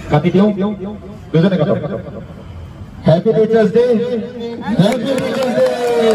কাটি দিওঁ দুজনে কাটো happy teachers day happy teachers day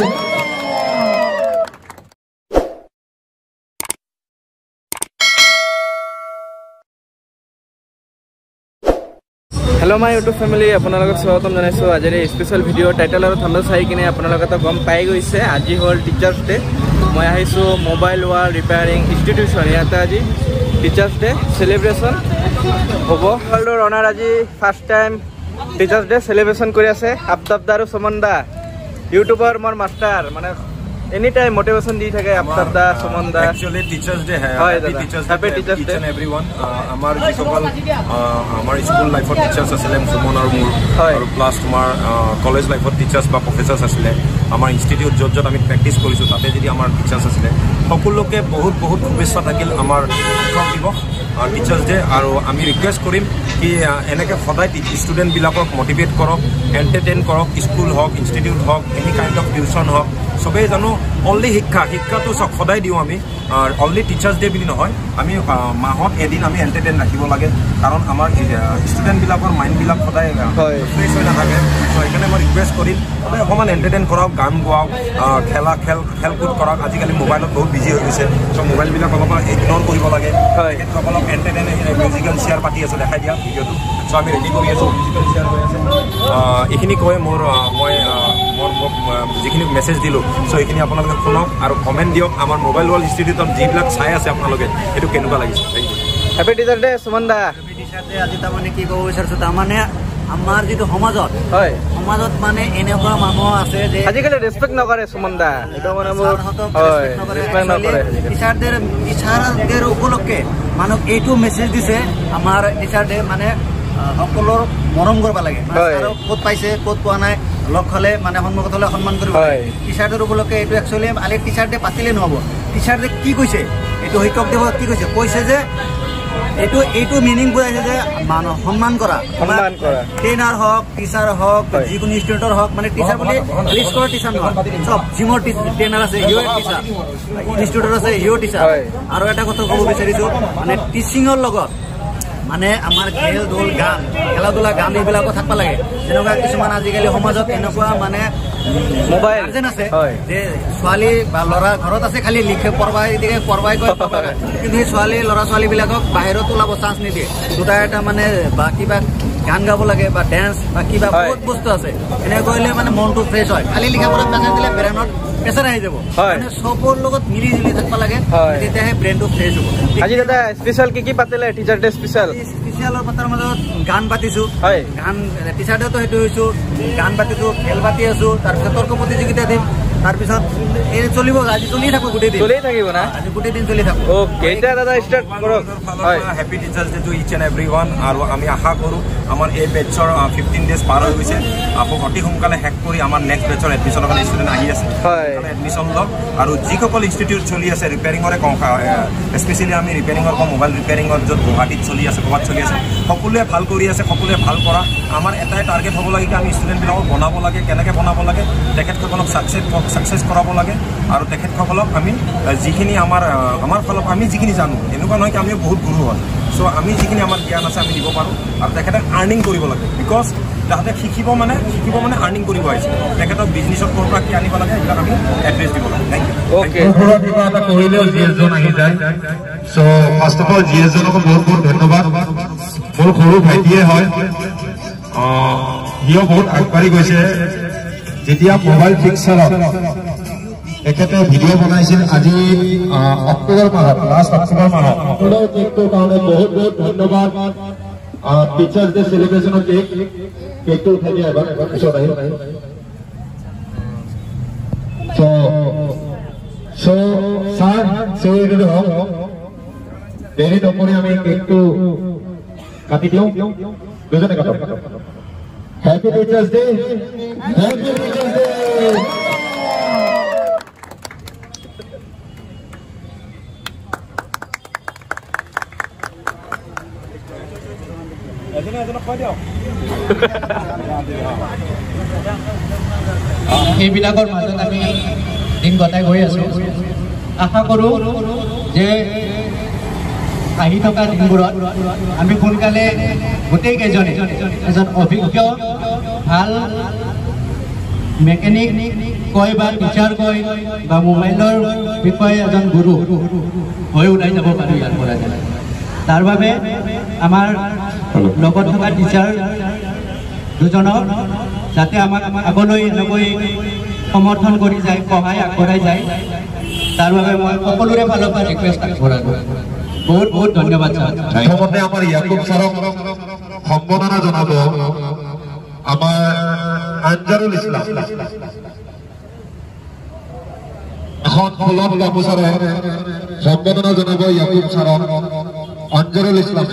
hello my YouTube family आपलोक स्वागतम जानाइছো আজিৰ স্পেশাল ভিডিও টাইটেল আৰু থাম্বনেল চাই কিনে আপোনালোক এটা গম পাই গৈছে আজি হল টিচার্স ডে মই আহিছো মোবাইল ওয়াল ৰিপেয়াৰিং ইনষ্টিটিউশন ইয়াতে আজি টিচার্স ডে সেলিব্রেশন হ'ব ওয়ার্ল্ডৰ অনাৰ আজি first time teachers day celebration কৰি আছে আফতাবদাৰ আৰু সুমনদা ইউটিউবৰ মোৰ মাষ্টাৰ মানে एनी टाइम मोटिवेशन दी থাকে আফতাবদা সুমনদা एक्चुअली टीचर्स डे है हैप्पी टीचर्स डे एवरीवन আমাৰ যিসকল আমাৰ স্কুল লাইফৰ টিচাৰ্স আছিল সুমন আৰু মোৰ আৰু প্লাস তোমাৰ কলেজ লাইফৰ টিচাৰ্স বা প্ৰফেসৰস আছিল আমাৰ ইনষ্টিটিউট যত আমি প্ৰেক্টিস কৰিছো তাতে যদি আমাৰ টিচাৰ্স আছিল সকলোকে বহুত বহুত শুভেচ্ছা থাকিল আমাৰ শিক্ষক দিৱস টিচাৰ্স ডে আৰু আমি ৰিকুৱেষ্ট কৰিম কি এনেকে সদায় ষ্টুডেন্ট বিলাকক মোটিভেট কৰক এন্টাৰটেইন কৰক স্কুল হক ইনষ্টিটিউট হক এনি কাইন্ড অফ টিউশন হক সবে জানো অনলি শিক্ষাটো সদায় দিও আমি অনলি টিচার্স ডে বুলি নহয় আমি মাহত এদিন আমি এন্টারটেইন ৰাখিব লাগে কাৰণ আমাৰ ষ্টুডেন্ট বিলাকৰ মাইন্ড বিলাক সদায় ফ্ৰেছ হৈ নাথাকে তো এখানে মই ৰিকুৱেষ্ট কৰিম সদায় অকমান এন্টারটেইন কৰক গান গোৱাওক খেলকুদ কৰক আজিকালি মোবাইলত বহুত বিজি হৈ গৈছে তো মোবাইল বিলাক অলপমান ইগনোৰ কৰিব লাগে অলপ এন্টারটেইন মিউজিকেল চেয়াৰ পাতি আছে দেখাই দিয়া ভিডিঅ'টো তো আমি ৰেডি কৰি আছো মিউজিকেল চেয়াৰ হৈ আছে এইখিনি কৈ মই যিখিনি মেছেজ দিলো সো এইখিনি আপোনালোকে শুনক আৰু কমেন্ট দিয়ক আমাৰ মোবাইল ওয়াল ইনষ্টিটিউটত যিবিলাক চাই আছে আপোনালোকে এটো কেনেকুৱা লাগিছে thank you happy teachers day সুমনদা হ্যাপি টিচার্স ডে আজি তাৰমানে কি ক'ব বিচাৰিছো তাৰমানে আমাৰ যিটো সমাজত মানে এনেকুৱা মানুহ আছে যে আজিকালি ৰেসপেক্ট নকৰে সুমনদা এটা মানে ৰেসপেক্ট নকৰে টিচাৰদের উপলক্ষে মানুহ এইটো মেছেজ দিছে আমাৰ টিচাৰ ডে মানে সকলৰ মৰম কৰিব লাগে আৰু ক'ত পাইছে ক'ত পোৱা নাই লগ হলে মানে সন্মুখত হলে সন্মান কৰিব টিচাৰদের উপলক্ষে এইটো একচুয়ালি আলে টিচাৰ ডে পাতিলে নহব টিচাৰ ডে কি কৈছে এইটো শিক্ষক দিৱস কি কৈছে যে এইটো মিনিং বুজাইছে যে মানুহ সন্মান কৰা ট্ৰেইনাৰ হওক টিচাৰ হওক যিকোনো ষ্টুডেণ্টৰ হওক মানে টিচাৰ বুলি স্কুলৰ টিচাৰ নহয় চব জিমৰ ট্ৰেইনাৰ আছে হিও টিচাৰ ইনষ্টিটিউটৰ আছে হিও টিচাৰ আৰু এটা কথা ক'ব বিচাৰিছো মানে টিচিঙৰ লগত মানে আমাৰ খেল ধুল গান খেলা ধূলা গান এইবিলাকো থাকিব লাগে যেনেকুৱা কিছুমান আজিকালি সমাজত এনেকুৱা মানে মোবাইল গাৰ্জেন আছে যে ছোৱালী বা ল'ৰা ঘৰত আছে খালি লিখে পঢ়াই কিন্তু সেই ছোৱালী ল'ৰা ছোৱালী বিলাকক বাহিৰত ওলাব চান্স নিদিয়ে দুটা এটা মানে বা কিবা গান গাব লাগে বা ডেন্স বা কিবা বহুত বস্তু আছে এনে কৰিলে মানে মনটো ফ্ৰেছ হয় খালি লিখা পঢ়াত প্ৰেছাৰ দিলে ব্ৰেইনত প্ৰেছাৰ আহি যাব মানে চবৰ লগত মিলি জুলি থাকিব লাগে তেতিয়াহে ব্ৰেইনটো ফ্ৰেছ হ'ব আজি দাদা স্পেশাল কি পাতিলে টিচাৰ ডে স্পেশাল স্পেশালৰ পাতাৰ মাজত গান পাতিছো গান টিচাৰ ডেটো সেইটো হৈছো গান পাতিছো খেল পাতি আছো তাৰপিছত তৰ্ক প্ৰতিযোগিতা দিম তাৰপিছত এই চলিব আজি চলি থাকো গোটেই দিন চলি থাকিব না আজি গোটেই দিন চলি থাকো ওকে এটা দাদা স্টার্ট কৰক happy teachers day to each and everyone আৰু আমি আশা কৰো আমাৰ এই বেচৰ 15 ডেজ পাৰ হৈ গৈছে আপো অতি সোনকালে হেক কৰি আমাৰ নেক্সট বেচৰ এডমিশনৰ কাৰণে ষ্টুডেন্ট আহি আছে এডমিশন লওক আৰু যিসকল ইনষ্টিটিউট চলি আছে ৰিপেয়াৰিংৰে স্পেশালি আমি ৰিপেয়াৰিংৰ মোবাইল ৰিপেয়াৰিংৰ য'ত গুৱাহাটীত চলি আছে ক'ৰবাত চলি আছে সকলোৱে ভাল কৰি আছে সকলোৱে ভাল কৰা আমাৰ এটাই টাৰ্গেট হ'ব লাগে আমি ষ্টুডেণ্টবিলাকক বনাব লাগে কেনেকৈ বনাব লাগে তেখেতসকলক সাকসেস কৰাব লাগে আৰু তেখেতসকলক আমি যিখিনি আমাৰ ফালৰ আমি যিখিনি জানো এনেকুৱা নহয় কি আমি বহুত গুৰু হয় সো আমি যিখিনি আমাৰ জ্ঞান আছে আমি দিব পাৰো আৰু তেখেতে আৰ্নিং কৰিব লাগে বিকজ তাহাঁতে শিকিব মানে আৰ্নিং কৰিব আহিছে তেখেতক বিজনেছত ক'ৰ পৰা কি আনিব লাগে এইবিলাক আমি এড্ৰেছ দিব লাগে থ্যাংক ইউ ওকে এটা কৰিলেও জিএছজন আহি যায় সো ফাৰ্স্ট অফ অল জিএছজনক বহুত ধন্যবাদ মোৰ সৰু ভাইটিয়ে হয় হিও বহুত আগবাঢ়ি গৈছে যেতিয়া মোবাইল ফিক্সাৰত একেতে ভিডিঅ' বনাইছিল আজি অক্টোবৰ মাহত লাষ্ট অক্টোবৰ মাহত আপোনাৰ কেকটোৰ কাৰণে বহুত ধন্যবাদ টিচাৰ্স ডে সেলিব্রেশনৰ কেকটো উঠাই দিয়া এবাৰ পিছত আহিব সো স্যার সেইগুলো হওক দেৰি নকৰি আমি কেকটো কাটি দিওঁ দুজনে কাটো happy teachers day happy teachers day এইবিলাকৰ মাজত আমি দিন গতাই গৈ আছো আশা কৰো যে আহি থকা দিনবোৰত আমি সোনকালে গোটেইকেইজনে এজন অভিজ্ঞ ভাল মেকানিক কৈ বা টিচাৰ কৈ বা মোবাইলৰ বিষয়ে এজন গুৰু হৈ ওলাই যাব পাৰোঁ ইয়াৰ পৰা। তাৰ বাবে আমাৰ লগত থকা টিচাৰ দুজনক যাতে আমাক আগলৈ এনেকৈ সমৰ্থন কৰি যায়, সহায় আগবঢ়াই যায়, তাৰ বাবে মই সকলোৰে ফালৰ পৰা ৰিকুৱেষ্ট আগবঢ়ালোঁ। বহুত বহুত ধন্যবাদ ছাৰ। প্ৰথমতে আমাৰ ইয়াকুব ছাৰক সম্বৰ্ধনা জনাব আমাৰ আনজাৰুল ইছলাম। এখন ফুলত গামোচাৰে সম্বৰ্ধনা জনাব ইয়াকুব ছাৰক Anzarul Islam.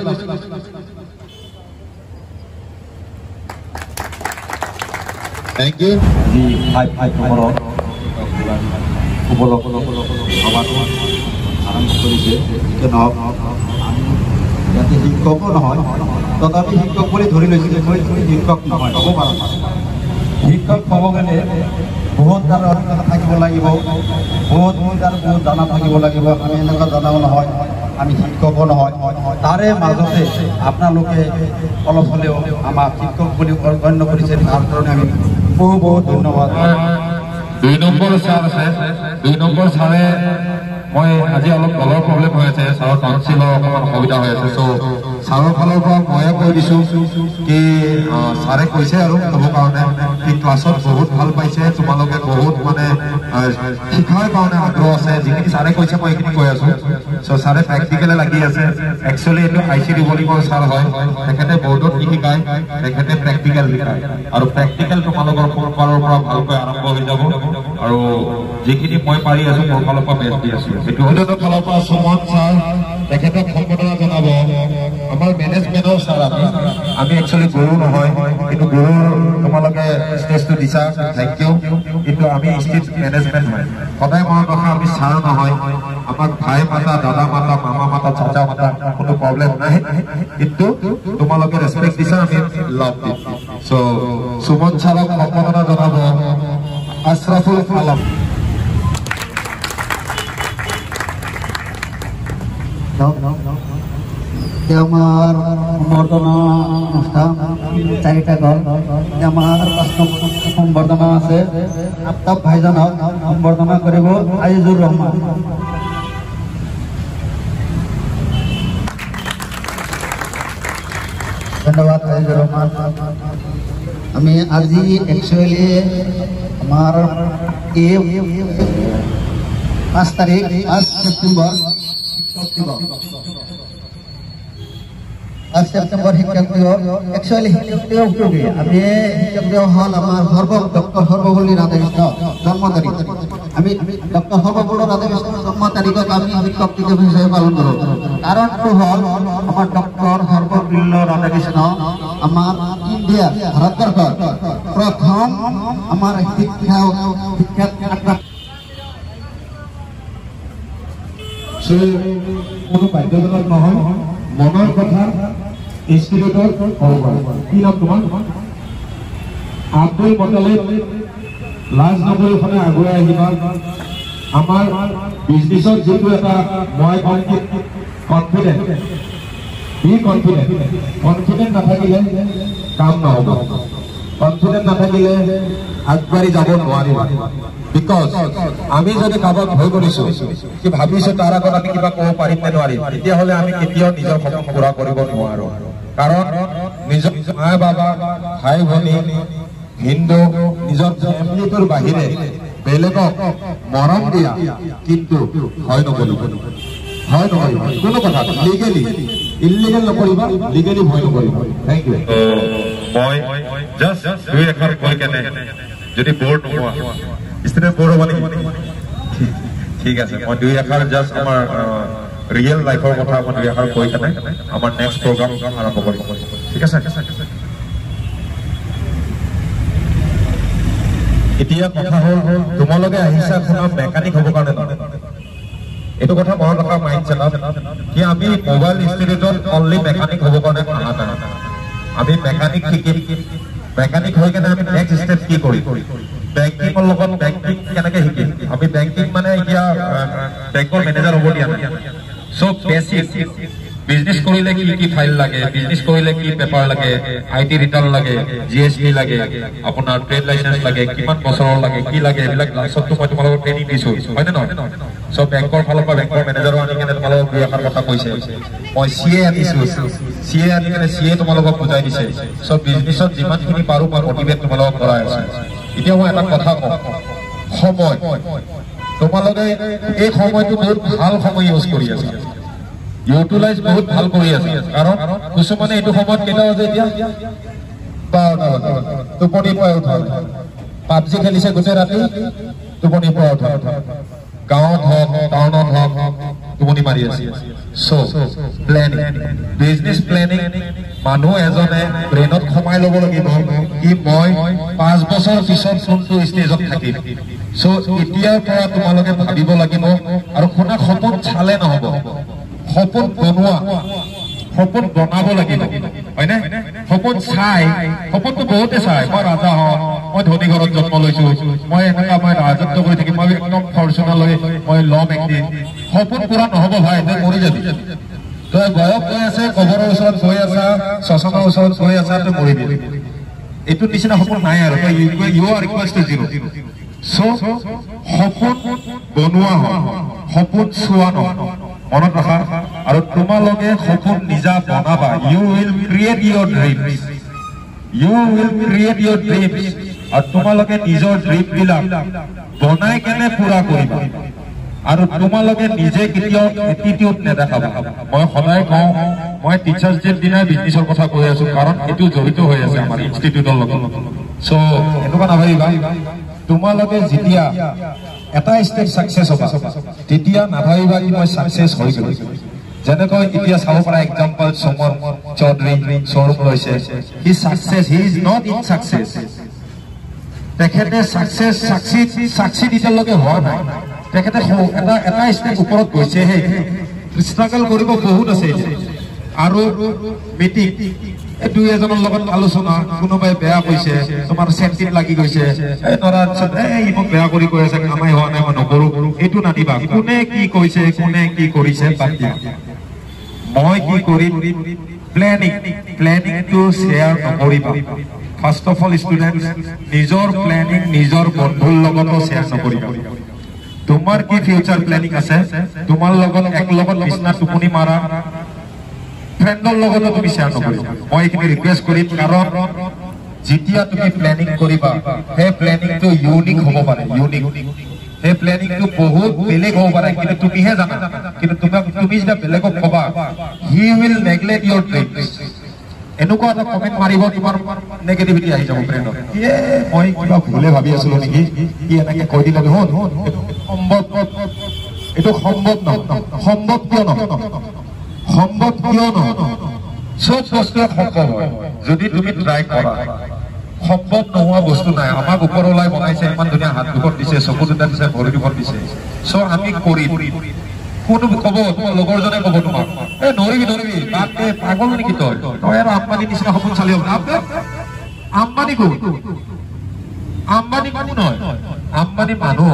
Thank you. Di 5 নম্বৰত উপলব্ধ সভাটো আৰম্ভ কৰিছে। নহওক আমি ইয়াতে শিক্ষকো নহয়, তথাপি শিক্ষক বুলি ধৰি লৈছিলে, মই শিক্ষক নহয়, হ'ব পাৰোঁ। শিক্ষক হ'ব গ'লে বহুত তাৰ অভিজ্ঞতা থাকিব লাগিব, বহুত জানা থাকিব লাগিব। আমি এনেকুৱা জনাও নহয়, আমি শিক্ষকো নহয়। তাৰে মাজতে আপোনালোকে অলপ হ'লেও আমাক শিক্ষক বুলি গণ্য কৰিছে, তাৰ কাৰণে আমি বহুত ধন্যবাদ। 2 নম্বৰ ছাৰ আছে, 2 নম্বৰ ছাৰে মই আজি অলপ দলৰ প্ৰব্লেম হৈ আছে, ছাৰৰ কাউন্সিলৰ অকণমান অসুবিধা হৈ আছে। চ' ছাৰৰ ফালৰ পৰা ময়ে কৈ দিছোঁ কি ছাৰে কৈছে আৰু ক'ব কাৰণে কি ক্লাছত বহুত ভাল পাইছে, তোমালোকে বহুত মানে শিকাৰ কাৰণে আগ্ৰহ আছে। যিখিনি ছাৰে কৈছে মই এইখিনি কৈ আছোঁ। চ' ছাৰে প্ৰেক্টিকেলে লাগি আছে। একচুৱেলি এইটো ICD বুলি কয় ছাৰ হয়, তেখেতে বৰ্ডত কি শিকায়, তেখেতে প্ৰেক্টিকেল শিকায়, আৰু প্ৰেক্টিকেল তোমালোকৰ ফালৰ পৰা ভালকৈ আৰম্ভ হৈ যাব। আৰু যিখিনি মই পাৰি আছোঁ মোৰ ফালৰ পৰা বেষ্ট দি আছোঁ। এইটো হয়তো ফালৰ পৰা সুমন ছাৰ তেখেতক সম্বৰ্ধনা জনাব। আমাৰ মেনেজমেণ্টৰ ছাৰ আমি একচুৱেলি গুৰু নহয়, কিন্তু গুৰু তোমালোকে ষ্টেজটো দিছা, থেংক ইউ। কিন্তু আমি ষ্টেজ মেনেজমেণ্ট হয়, সদায় মনত ৰখা আমি ছাৰ নহয়। আমাক ভাই মাতা, দাদা মাতা, মামা মাতা, চাচা মাতা, কোনো প্ৰব্লেম নাই, কিন্তু তোমালোকে ৰেচপেক্ট দিছা, আমি লাভ দিম। চ' সুমন ছাৰক সম্বৰ্ধনা জনাব আশৰাফুল আলম। আমার সম্বর্ধনা অনুষ্ঠান 4টা দল। আমার 5 নম্বর সম্বর্ধনা আছে, আফতাব ভাইজানক সম্বর্ধনা করিব আজিজুর রহমান। ধন্যবাদ আজিজুর রহমান। আমি আজি একচুয়ালি আমার 5 তারিখ 5 সেপ্টেম্বর সেপ্টেম্বর শিক্ষক দিবস। একচুয়ালি শিক্ষক দিবস কি আমি শিক্ষক দিবস হল আমার ডক্টর সর্বপল্লী রাধাকৃষ্ণ জন্ম তারিখ। আমি ডক্টর সর্বপল্লী রাধাকৃষ্ণ জন্ম তারিখক আমি শিক্ষক দিবস হিসেবে পালন কৰো। কাৰণটো হল আমার ডক্টর সর্বপল্লী রাধাকৃষ্ণ আমার ইন্ডিয়া ভারতবর্ষৰ প্রথম আমার শিক্ষা কোনো বাধ্যজনক নহয়, মনৰ কথা ইনষ্টিটিউটৰ হ'ব পাৰে। কি নাম তোমাৰ? আব্দুল মতলিব। লাজ নকৰিখনে আগুৱাই আহিবা। আমাৰ বিজনেছত যিটো এটা মই কনফিডেণ্ট, বি কনফিডেণ্ট। কনফিডেণ্ট নাথাকিলে কাম নহ'ব, কনফিডেণ্ট নাথাকিলে আগবাঢ়ি যাব নোৱাৰিবা। বিকজ আমি যদি কাৰোবাক ভয় কৰিছোঁ কি ভাবিছোঁ তাৰ আগত আমি কিবা ক'ব পাৰিম নে নোৱাৰিম, তেতিয়াহ'লে আমি কেতিয়াও নিজৰ সপোন পূৰা কৰিব নোৱাৰোঁ। কাৰণ নিজৰ মা বাবা, ভাই ভনী, হিন্দু, নিজৰ ফেমিলিটোৰ বাহিৰে বেলেগক মৰম দিয়া, কিন্তু ভয় নকৰিব, ভয় নকৰিব কোনো কথা। লিগেলি ইলিগেল নকৰিবা, লিগেলি ভয় নকৰিবা। Thank U. মই জাষ্ট 2 এষাৰ কৈ কেনে যদি বৰ্ড নোহোৱা ষ্টুডেণ্ট বৰ্ড হ'ব নেকি? ঠিক আছে, মই 2 এষাৰ জাষ্ট আমাৰ ৰিয়েল লাইফৰ কথা মই 2 এষাৰ কৈ কেনে আমাৰ নেক্সট প্ৰগ্ৰাম আৰম্ভ কৰিম। ঠিক আছে, এতিয়া কথা হ'ল তোমালোকে আহিছা শুনা মেকানিক হ'ব কাৰণে নহয়। এইটো কথা মনত ৰখা মাইণ্ড ছেটত কি আমি মোবাইল ইনষ্টিটিউটত অনলি মেকানিক হ'ব কাৰণে অহা নাই। আমি মেকানিক শিকিম, মেকানিক হৈ কেনে আমি নেক্সট ষ্টেপ কি কৰিম, বেংকিঙৰ লগত বেংকিং কেনেকে শিকিম। আমি বেংকিং মানে এতিয়া বেংকৰ মেনেজাৰ হ'ব দিয়া নাই। চ' বিজনেস কৰিলে কি ফাইল লাগে, বিজনেস কৰিলে কি পেপাৰ লাগে, আইটি ৰিটাৰ্ণ লাগে, জিএসটি লাগে, আপোনাৰ ট্ৰেড লাইসেন্স লাগে, কিমান বছৰৰ লাগে, কি লাগে, এইবিলাক লাষ্টতো মই তোমালোকক ট্ৰেইনিং দিছো, হয়নে নহয়? সব বেংকৰ ফালৰ পৰা বেংকৰ মেনেজাৰো আনি কেনে তোমালোকক দুই এষাৰ কথা কৈছে। মই সিএ আনিছো, সিএ আনি কেনে সিএ তোমালোকক বুজাই দিছে। সব বিজনেছত যিমানখিনি পাৰো মই মটিভেট তোমালোকক কৰাই আছো। এতিয়া মই এটা কথা কওঁ, সময় তোমালোকে এই সময়টো বহুত ভাল সময় ইউজ কৰি আছে, ইউটিলাইজ বহুত ভাল কৰি আছে। কাৰণ কিছুমানে এইটো সময়ত কেইটা বাজে এতিয়া টোপনি পৰা উঠা, পাবজি খেলিছে গোটেই ৰাতি, টোপনি পৰা উঠা, গাঁৱত হওক টাউনত হওক টোপনি মাৰি আছে। প্লেনিং, বিজনেছ প্লেনিং মানুহ এজনে ব্ৰেইনত সোমাই ল'ব লাগিব কি মই 5 বছৰ পিছত কোনটো ষ্টেজত থাকিম। এতিয়াৰ পৰা তোমালোকে ভাবিব লাগিব। আৰু শুনা, সপোন চালে নহব, সপোন বনোৱা, সপোন বনাব লাগিব, হয়নে? সপোন চাই, সপোনটো বহুতে চাই, মই ৰাজা হওঁ, মই ধনী ঘৰত জন্ম লৈছো, মই এনেকা মই ৰাজত্ব কৰি থাকিম, মই একদম ফৰ্চুনাৰ লৈ মই ল'ম একদিন। সপোন পুৰা নহব ভাই, তই মৰি যাবি। তই বয়স গৈ আছে, কবৰৰ ওচৰত গৈ আছা, শ্মশানৰ ওচৰত গৈ আছা, তই মৰিবি। এইটো নিচিনা সপোন নাই আৰু you are equals to zero'. সপোন বনোৱা হয়, সপোন চোৱা নহয়, মনত ৰাখা। আৰু তোমালোকে সপোন নিজা বনাবা। You will create your dreams, you will create your dreams. আৰু তোমালোকে নিজৰ ড্ৰিম বিলাক বনাই কেনে পুৰা কৰিবা। আৰু তোমালোকে নিজে কেতিয়াও এটিটিউড নেদেখাবা। মই সদায় কওঁ, মই টিচাৰ্ছ ডেৰ দিনাই বিজনেছৰ কথা কৈ আছো, কাৰণ এইটো জড়িত হৈ আছে আমাৰ ইনষ্টিটিউটৰ লগত। এনেকুৱা নাভাবিবা, তোমালোকে যেতিয়া এটা ষ্টেজ সাকসেস হবা তেতিয়া নাভাবিবা কি মই সাকসেস হৈ গলো। যেনেকৈ এতিয়া চাব পৰা এক্সাম্পল সমৰ চৌধুৰী শ্বৰুম লৈছে, he success, he is not in success. তেখেতে সাকসেস সাকসিড এতিয়ালৈকে হোৱা নাই, তেখেতে এটা ষ্টেপ ওপৰত গৈছেহে। ষ্ট্ৰাগল কৰিব বহুত আছে। আৰু মিটিং দুই এজনৰ লগত আলোচনা, কোনোবাই বেয়া কৈছে, তোমাৰ চেণ্টিত লাগি গৈছে, মোক বেয়া কৰি কৈ আছে, কামাই হোৱা নাই, মই নকৰো, এইটো নাদিবা। কোনে কি কৈছে, কোনে কি কৰিছে বাদ দিয়া, মই কি কৰিম। প্লেনিংটো শ্বেয়াৰ নকৰিবা। ফাৰ্ষ্ট অফ অল ষ্টুডেণ্টছ, নিজৰ প্লেনিং নিজৰ বন্ধুৰ লগতো শ্বেয়াৰ নকৰিবা। তোমাৰ কি ফিউচাৰ প্লেনিং আছে, তোমাৰ লগত এক লগত বিছনা টোপনি মাৰা ফ্ৰেণ্ডৰ লগতো তুমি শ্বেয়াৰ নকৰিবা। মই এইখিনি ৰিকুৱেষ্ট কৰিম, কাৰণ যেতিয়া তুমি প্লেনিং কৰিবা সেই প্লেনিংটো ইউনিক হ'ব পাৰে, ইউনিক। সেই প্লেনিংটো বহুত বেলেগ হ'ব পাৰে, কিন্তু তুমিহে জানা। কিন্তু তুমি যেতিয়া বেলেগক ক'বা, he will neglect your dreams. এনেকুৱা এটা কমেণ্ট মাৰিব, তোমাৰ নেগেটিভিটি আহি যাব ব্ৰেইনত, মই কিবা ভুলে ভাবি আছিলো নেকি, কি এনেকে কৈ দিলে দেখোন। সম্ভৱ, এইটো সম্ভৱ নহয়। সম্ভৱ কিয় নহয়? সম্ভৱ কিয় নহয়? চব বস্তুৱে সম্ভৱ হয় যদি তুমি ট্ৰাই কৰা। সম্ভৱ নোহোৱা বস্তু নাই। আমাক ওপৰলৈ বনাইছে, ইমান ধুনীয়া হাত দুখন দিছে, চকু দুটা দিছে, ভৰি দুখন দিছে। আমি কৰিম। কোনো কব, তোমাৰ লগৰজনে কব তোমাক, নৰিবি নৰিবি, তাতে পাগল নেকি তই আৰু আম্বানী নিচিনা সপোন চালি হ'ব। আম্বানী কোন? আম্বানী কোন হয়? আম্বানী মানুহ,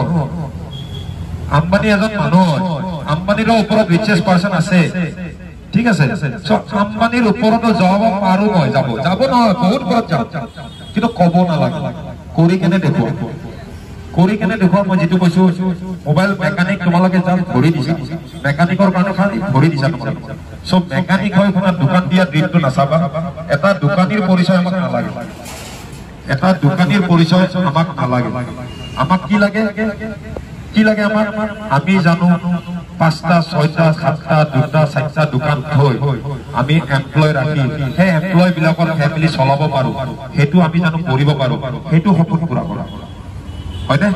আম্বানী এজন মানুহ। আম্বানীৰ ওপৰত ৰিচেষ্ট পাৰ্চন আছে, ঠিক আছে। আম্বানীৰ ওপৰতো যাব পাৰো মই, যাব নহয়, বহুত ওপৰত যাম, কিন্তু কব নালাগে, কৰি কেনে দেখুৱা, কৰি কেনে দেখুৱা। মই যিটো কৈছো, মোবাইল মেকানিক তোমালোকে যাম ধৰি দিছা, মেকানিকৰ কাৰণে খালি ধৰি দিছা তোমালোকে। চব মেকানিক হৈ তোমাৰ দোকান দিয়া ড্ৰিমটো নাচাবা। এটা দোকানীৰ পৰিচয় আমাক নালাগে, এটা দোকানীৰ পৰিচয় আমাক নালাগে। আমাক কি লাগে, কি লাগে আমাক? আমি জানো 5টা 6টা 7টা 2টা 4টা দোকান থৈ আমি এমপ্লয় ৰাখি সেই এমপ্লয় বিলাকৰ ফেমিলি চলাব পাৰো, সেইটো আমি জানো কৰিব পাৰো, সেইটো সপোন পুৰা কৰা, হয়নে?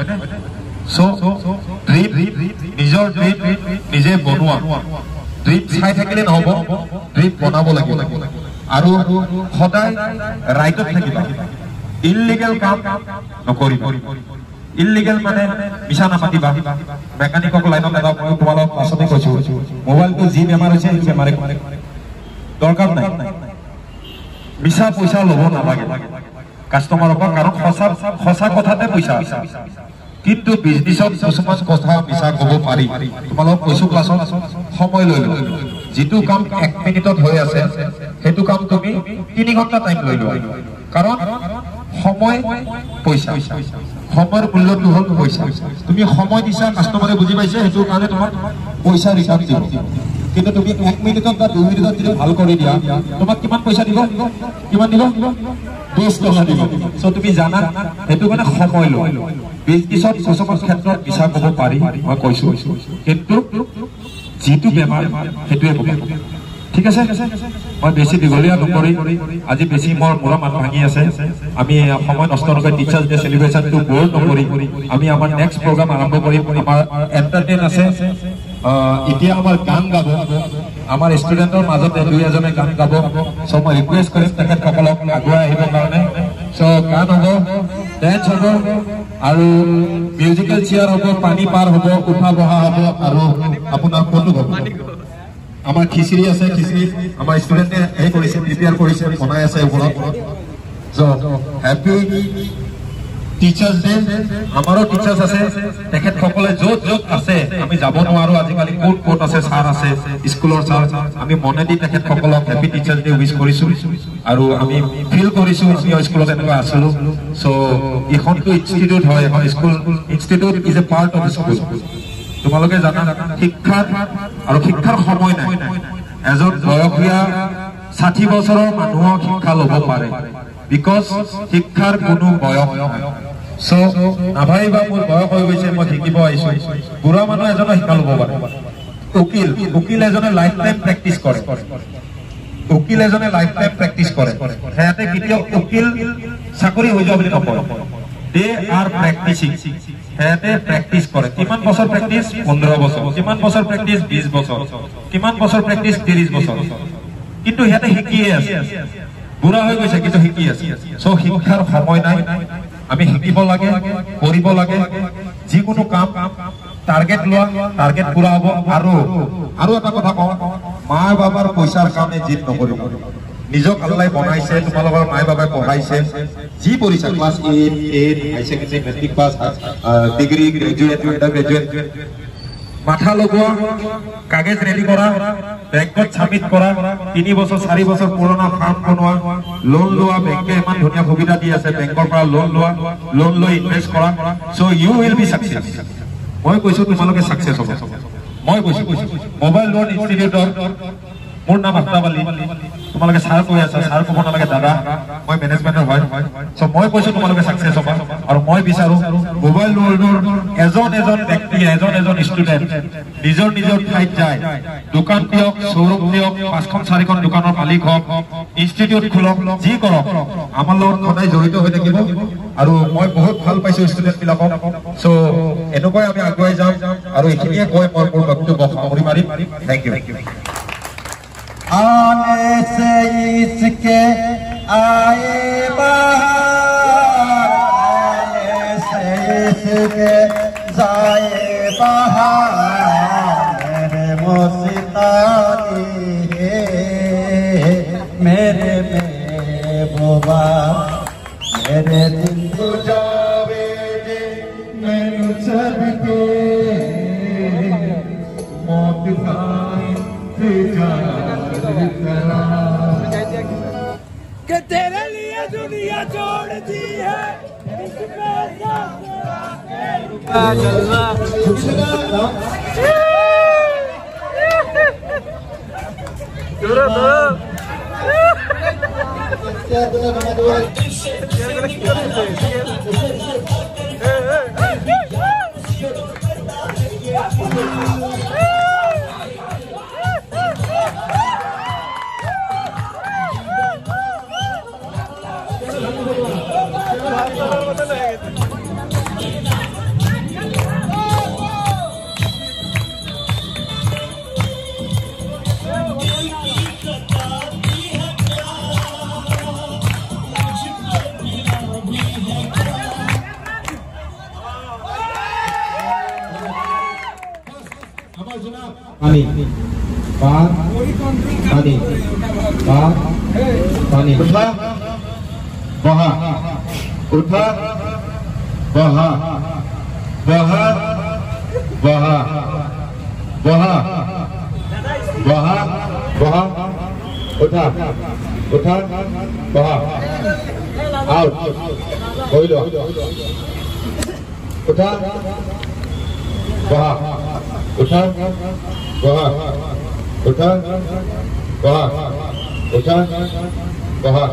ড্ৰিম, নিজৰ ড্ৰিম নিজে বনোৱা। ড্ৰিম চাই থাকিলে নহব, ড্ৰিম বনাব লাগিব। আৰু সদায় ৰাইটত থাকিবা, ইললিগেল কাম নকৰিবা। ইললিগেল মানে মিছা নামাতিবা। মেকানিকক লাইনত এটা মই তোমালোকক পাছতে কৈছো, মোবাইলটো যি বেমাৰ হৈছে সেইটো বেমাৰে দৰকাৰ নাই। মিছা পইচা ল'ব নালাগে কাষ্টমাৰৰ পৰা, কাৰণ সঁচা কথাতে পইচা আছে। কিন্তু বিজনেছত কিছুমান কথা মিছা ক'ব পাৰি। তোমালোকক কৈছো ক্লাছত সময় লৈ লওঁ। যেটো কাম 1 মিনিটত হৈ আছে হেতু কাম তুমি 3 ঘণ্টা টাইম লৈ লোৱা কাৰণ সময় পইচা সময়ৰ মূল্যটো হ'ল পইচা তুমি সময় দিছা কাস্টমাৰে বুজি পাইছে হেতু কাৰণে তোমাৰ পইচা ৰিচাৰ্জ দিব কিন্তু তুমি 1 মিনিটত বা 2 মিনিটত যদি ভাল কৰি দিয়া তোমাক কিমান পইচা দিব কিমান দিব 10 টকা দিব সো তুমি জানা হেতু কাৰণে সময় লয় বিজনেছত সচকৰ ক্ষেত্ৰত বিচাৰ কৰিব পাৰি মই কৈছো কিন্তু যেটো বেমাৰ হেতুৱে ক'ব ঠিক আছে মই বেছি দীঘলীয়া নকৰি আজি বেছি মোৰ মান ভাঙি আছে আমি সময় নষ্ট নকৰি টিচাৰ্ছ ডে সেলিব্ৰেশনটো বৰ নকৰি আমি আমাৰ নেক্সট প্ৰগ্ৰাম আৰম্ভ কৰিম আমাৰ এন্টাৰটেইন আছে এতিয়া আমাৰ গান গাব আমাৰ ষ্টুডেন্টৰ মাজতে দুই এজনে গান গাব সো মই ৰিকুৱেষ্ট কৰিম তেখেতসকলক আগুৱাই আহিবৰ কাৰণে সো গান হ'ব ডেন্স হ'ব আৰু মিউজিকেল চেয়াৰ হ'ব পানী পাৰ হ'ব উঠা বহা হ'ব আৰু আপোনাৰ ফটো হ'ব আমাৰ খিচিৰি আছে খিচিৰি আমাৰ ষ্টুডেন্টে এই কৰিছে প্ৰিপেয়াৰ কৰিছে বনাই আছে ওপৰত সো হ্যাপি টিচাৰ্ছ ডে আমাৰো টিচাৰ্ছ আছে তেখেতসকলে য'ত আছে আমি যাব নোৱাৰো আজিকালি কোট আছে ছাৰ আছে স্কুলৰ ছাৰ আমি মনে দি তেখেতসকলক হ্যাপি টিচাৰ্ছ ডে উইশ কৰিছো আৰু আমি ফিল কৰিছো আমি স্কুলত এনেকুৱা আছিলো সো ইখনটো ইনষ্টিটিউট হয় এখন school institute is a part of school তোমালোকে জানা শিক্ষাৰ আৰু শিক্ষাৰ সময় নাই এজন বয়সীয়া 60 বছৰৰ মানুহক শিক্ষা ল'ব পাৰে বিকজ শিক্ষাৰ কোনো বয়স নাই সো নাভাইবা মোৰ বয়স হৈ গৈছে মই শিকিব আহিছো বুঢ়া মানুহ এজনে শিক্ষা ল'ব পাৰে উকিল এজনে লাইফ টাইম প্ৰেক্টিছ কৰে হেতে কেতিয়াও উকিল চাকৰি হৈ যাব বুলি নকয় দে আৰ প্ৰেক্টিচিং হেতে প্ৰেক্টিছ কৰে কিমান বছৰ প্ৰেক্টিছ 15 বছৰ কিমান বছৰ প্ৰেক্টিছ 20 বছৰ কিমান বছৰ প্ৰেক্টিছ 30 বছৰ কিন্তু হেতে শিকিয়ে আছে বুঢ়া হৈ গৈছে কিন্তু শিকি আছে সো শিক্ষাৰ সময় নাই আমি শিকিব লাগে কৰিব লাগে যিকোনো কাম টাৰ্গেট লোৱা টাৰ্গেট পুৰা হ'ব আৰু এটা কথা কওঁ মা বাবাৰ পইচাৰ কাৰণে জিদ নকৰিব নিজক আল্লাই বনাইছে তোমালোকৰ মাই বাবাই পঢ়াইছে যি পঢ়িছা class 8 high secondary matric pass degree graduate undergraduate মাথা লগোৱা কাগজ ৰেডি কৰা বেংকত সাবমিট কৰা 3 বছৰ 4 বছৰ পুৰণা ফাৰ্ম বনোৱা লোন লোৱা বেংকে ইমান ধুনীয়া সুবিধা দি আছে বেংকৰ পৰা লোন লৈ ইনভেষ্ট কৰা so you will be success মই কৈছো তোমালোকে সাকসেস হ'ব মই কৈছো মোবাইল লোন ইনষ্টিটিউটৰ মোৰ নাম আফতাব আলী তোমালোকে ছাৰ কৈ আছা ছাৰ ক'ব নালাগে দাদা মই মেনেজমেন্টৰ হয় সো মই কৈছো তোমালোকে সাকসেস হ'ব আৰু মই বিচাৰো মোবাইল লোনৰ এজন ব্যক্তি এজন ষ্টুডেন্ট নিজৰ ঠাইত যায় দোকান দিয়ক শ্বৰুম দিয়ক 5খন 4খন দোকানৰ মালিক হওক ইনষ্টিটিউট খোলক যি কৰক আমাৰ লগত সদায় জড়িত হৈ থাকিব আৰু মই বহুত ভাল পাইছো ষ্টুডেন্ট বিলাকক সো এনেকৈ আমি আগুৱাই যাম আৰু এইখিনিয়ে কৈ মই মোৰ বক্তব্য সামৰি মাৰিম থ্যাংক ইউ आने से इसके आए बहार आने से इसके जाए बहार मेरे मोसितानी मेरे महबूबा मेरे दिल को जावे जे मैनू छड़ के मौत खाए से जा कि तेरे लिए दुनिया छोड़ दी है पानी बार पानी बार पानी उठा बहा उठा बहा बहा बहा बहा বহা বহা উঠা উঠা বহা আউট হৈ লোৱা উঠা বহা উঠা বহা উঠা বহা উঠা বহা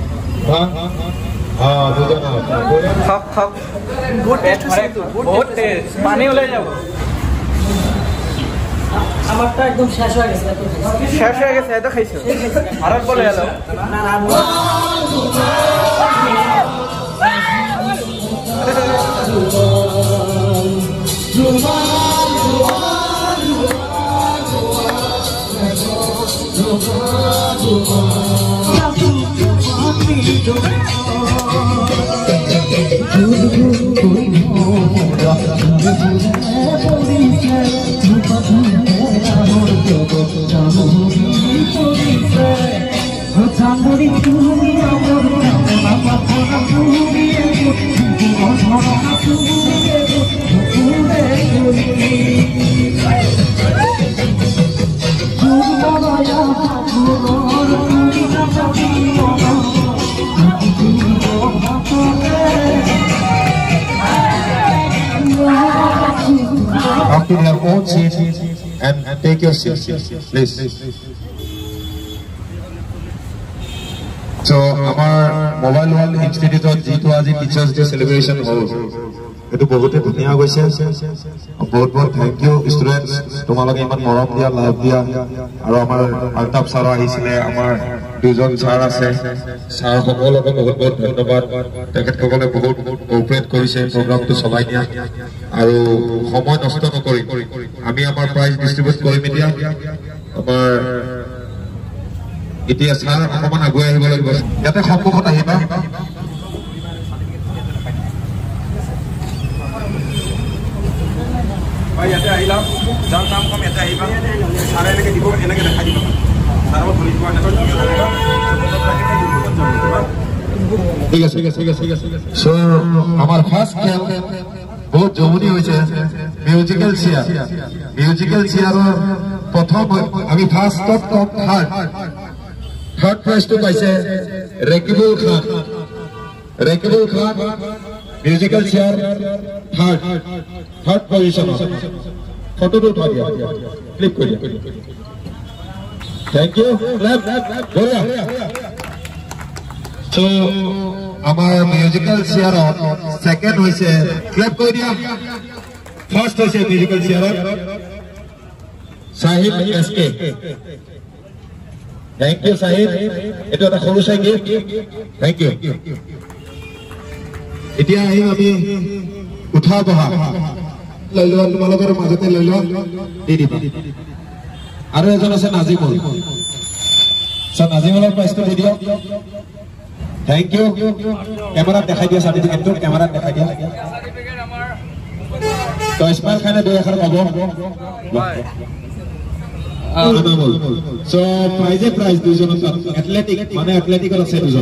দুজন খাওক খাওক বহুত টেষ্ট পানী ওলাই যাব আমারটা একদম শেষ হয়ে গেছে এত খাইছো ভারত বলে এলো Up to their own seat and take your seat, please. So, our Mobile World Institute of G2AG Teachers Day celebration hall. Itu বহুতে ধুনীয়া গৈছে বহুত বহুত থ্যাংক ইউ স্টুডেন্টস তোমালোকে ইমান মৰম দিয়া লাভ দিয়া আৰু আমাৰ আলতাফ ছাৰ আহিছিলে আমাৰ দুজন ছাৰ আছে ছাৰ সকলোকে বহুত বহুত ধন্যবাদ তেখেতসকলে বহুত কোঅপাৰেট কৰিছে প্ৰগ্ৰামটো চলাই দিয়া আৰু সময় নষ্ট নকৰি আমি আমাৰ প্ৰাইজ ডিস্ট্ৰিবিউট কৰিম এতিয়া আমাৰ এতিয়া ছাৰ অকমান আগুৱাই আহিব লাগিব ইয়াতে সন্মুখত আহিবা ইয়াতে আহিলাম যাৰ নাম কম ইয়াতে আহিবা ছাৰে এনেকৈ দিব এনেকৈ দেখাই দিব ছাৰক ধৰি দিব ঠিক আছে সো আমাৰ ফাৰ্ষ্ট খেল বহুত জমনি হৈছে মিউজিকেল চেয়াৰৰ প্ৰথম আমি ফাৰ্ষ্টত টপ থাৰ্ড প্ৰাইজটো পাইছে Rekibul Khan musical chair third position ফটোটো উঠা দিয়া ক্লিক কৰি দিয়া থ্যাংক ইউ ক্লাপ বঢ়িয়া সো আমাৰ মিউজিকেল চেয়াৰত সেকেন্ড হৈছে ক্লাপ কৰি দিয়া ফাৰ্ষ্ট হৈছে মিউজিকেল চেয়াৰত সাহিব এসকে থ্যাংক ইউ সাহিব এটো এটা সৰু চাই গিফট থ্যাংক ইউ এতিয়া আহিম আমি উঠা বহা লৈ লোৱা তোমালোকৰ মাজতে লৈ লোৱা দি দিবা আৰু এজন আছে নাজিমুল নাজিমুলৰ প্ৰাইজটো দি দিয়ক থ্যাংক ইউ কেমেৰাত দেখাই দিয়া চাৰ্টিফিকেটটো কেমেৰাত দেখাই দিয়া তো ইছমাইল খানে দুই এখাৰ ক'ব সো প্ৰাইজ দুজন এথলেটিকৰ আছে দুজন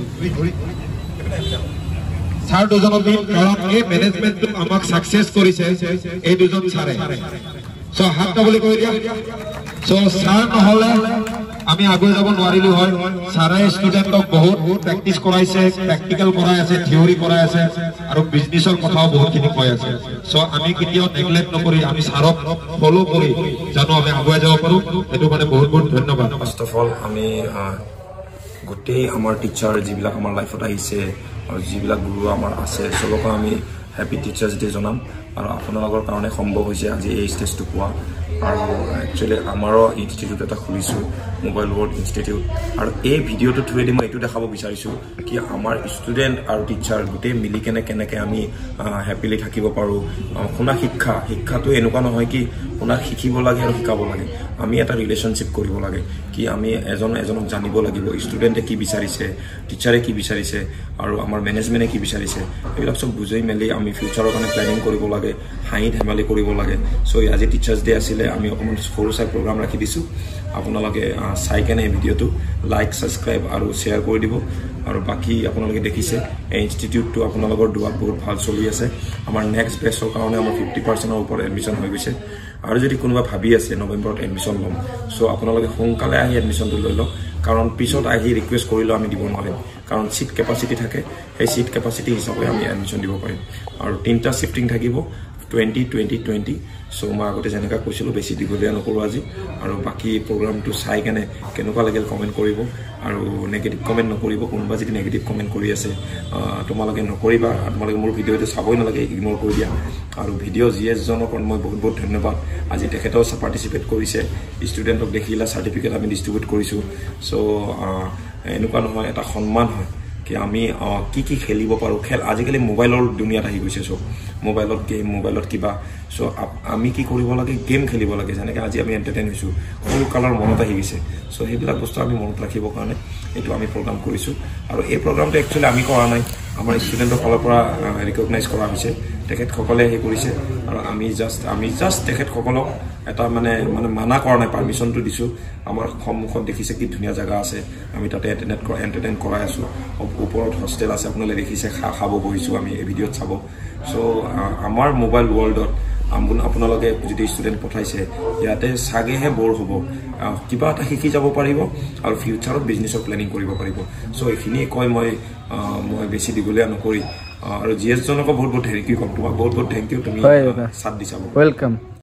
ছাৰ দুজনক দিম কাৰণ এই মেনেজমেণ্টটো আমাক সাকসেস কৰিছে এই দুজন ছাৰে সো হাতটা বুলি কৈ দিয়া সো ছাৰ নহলে আমি আগুৱাই যাব নোৱাৰিলো হয় ছাৰে ষ্টুডেণ্টক বহুত প্ৰেক্টিছ কৰাইছে প্ৰেক্টিকেল কৰাই আছে থিওৰি কৰাই আছে আৰু বিজনেছৰ কথাও বহুতখিনি কৈ আছে সো আমি কেতিয়াও নেগলেক্ট নকৰি আমি ছাৰক ফলো কৰি জানো আমি আগুৱাই যাব পাৰো এটো মানে বহুত বহুত ধন্যবাদ ফাৰ্ষ্ট অফ অল আমি গোটেই আমাৰ টিচাৰ যিবিলাক আমাৰ লাইফত আহিছে আৰু যিবিলাক গুৰু আমাৰ আছে চবকে আমি হ্যাপি টিচাৰ্স ডে জনাম আৰু আপোনালোকৰ কাৰণে সম্ভৱ হৈছে আজি এই ষ্টেজটো পোৱা আৰু একচুৱেলি আমাৰো ইনষ্টিটিউট এটা খুলিছোঁ মোবাইল ৱৰ্ল্ড ইনষ্টিটিউট আৰু এই ভিডিঅ'টো থ্ৰুৱেদি মই এইটো দেখাব বিচাৰিছোঁ কি আমাৰ ষ্টুডেণ্ট আৰু টিচাৰ গোটেই মিলি কেনেকৈ আমি হেপিলি থাকিব পাৰোঁ শুনা শিক্ষাটো এনেকুৱা নহয় কি শুনা শিকিব লাগে আৰু শিকাব লাগে আমি এটা ৰিলেশ্যনশ্বিপ কৰিব লাগে কি আমি এজনক জানিব লাগিব ষ্টুডেণ্টে কি বিচাৰিছে টিচাৰে কি বিচাৰিছে আৰু আমাৰ মেনেজমেণ্টে কি বিচাৰিছে এইবিলাক চব বুজাই মেলি আমি ফিউচাৰৰ কাৰণে প্লেনিং কৰিব লাগে হাঁহি ধেমালি কৰিব লাগে চ' আজি টিচাৰ্ছ ডে আছিলে আমি অকণমান সৰু চাই প্ৰগ্ৰাম ৰাখি দিছোঁ আপোনালোকে চাই কেনে এই ভিডিঅ'টো লাইক ছাবস্ক্ৰাইব আৰু শ্বেয়াৰ কৰি দিব আৰু বাকী আপোনালোকে দেখিছে এই ইনষ্টিটিউটটো আপোনালোকৰ দুৱাত বহুত ভাল চলি আছে আমাৰ নেক্সট বেচৰ কাৰণে আমাৰ 50%ৰ ওপৰত এডমিশ্যন হৈ গৈছে আৰু যদি কোনোবা ভাবি আছে নৱেম্বৰত এডমিশ্যন ল'ম সো আপোনালোকে সোনকালে আহি এডমিশ্যনটো লৈ লওক কাৰণ পিছত আহি ৰিকুৱেষ্ট কৰিলেও আমি দিব নোৱাৰিম কাৰণ সিট কেপাচিটি থাকে সেই সিট কেপাচিটি হিচাপে আমি এডমিশ্যন দিব পাৰিম আৰু 3টা শিফটিং থাকিব 20-20-20 সো মই আগতে যেনেকা কৈছিলো বেছি দীঘলীয়া নকৰো আজি আৰু বাকি প্ৰগ্ৰামটো চাই কেনে কেনেকুৱা লাগিল কমেন্ট কৰিব আৰু নেগেটিভ কমেন্ট নকৰিব কোনোবা যদি নেগেটিভ কমেন্ট কৰি আছে তোমালোকে নকৰিবা তোমালোকে মোৰ ভিডিঅটো চাবই নালাগে ইগনোৰ কৰি দিয়া আৰু ভিডিঅ জিএছ জনক মই বহুত বহুত ধন্যবাদ আজি তেখেতেও পাৰ্টিসিপেট কৰিছে ষ্টুডেণ্টক দেখিলা সাৰ্টিফিকেট আমি ডিস্ট্ৰিবিউট কৰিছো সো এনেকুৱা নহয় এটা সন্মান হয় कि आमी की खेलिब पारो खेल आजिकाली मोबाइलर दुनियात आহি গৈছে সব मोबाइलत गेम मोबाइलत किबा सो आमी की करिब लागे गेम खेलिब लागे जेनेके আজি আমি এন্টারটেইন হৈছো সৰু কালৰ মনত আহি গৈছে সো হেবিলাক বস্তু আমি মনত ৰাখিব কাৰণে এটো আমি প্ৰগ্ৰাম কৰিছো আৰু এই প্ৰগ্ৰামটো একচুয়ালি আমি কৰা নাই আমাৰ ষ্টুডেন্টৰ ফালৰ পৰা ৰিকগনাইজ কৰা হৈছে তেখেত সকলে হে কৰিছে আৰু আমি জাস্ট তেখেত সকলক এটা মানে মানা কৰা নাই পাৰমিশনটো দিছো আমাৰ সম্মুখত দেখিছে কি ধুনিয়া জায়গা আছে আমি তাতে এন্টারটেইন কৰাই আছো ওপৰত হোস্টেল আছে আপোনালোকে দেখিছে খাব বহিছো আমি এই ভিডিঅত চাব সো আমাৰ মোবাইল ওয়াৰ্ল্ডত আপোনালোকে যদি ষ্টুডেন্ট পঠাইছে ইয়াতে সাগেহে বৰ হ'ব কিবা এটা শিকি যাব পাৰিব আৰু ফিউচাৰত বিজনেছৰ প্ল্যানিং কৰিব পাৰিব সো এখিনি কয় মই বেছি দিগলীয়া নকৰি আৰু জিএছ জনক বহুত বহুত থ্যাংক ইউ তোমাক বহুত বহুত থ্যাংক ইউ তুমি সাথ দিছা ওয়েলকাম